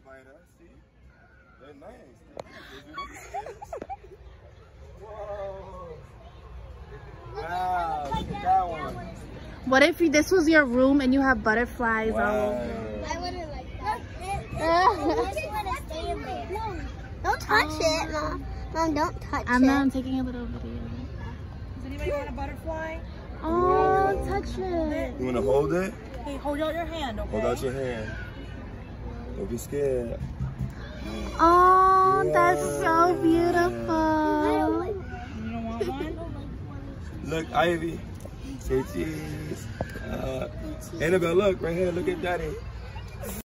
spider. See? They're nice. Whoa. Wow, look at that one. What if this was your room and you have butterflies all over? I wouldn't like that. Don't touch it, Mom. Mom, don't touch it. I'm taking a little video. Does anybody want a butterfly? Oh, touch it. You want to hold it? Hey, hold out your hand, okay? Hold out your hand. Don't be scared. Oh, that's so beautiful. You don't want one? Look, Ivy. Say cheese. Annabelle, look right here. Look at Daddy.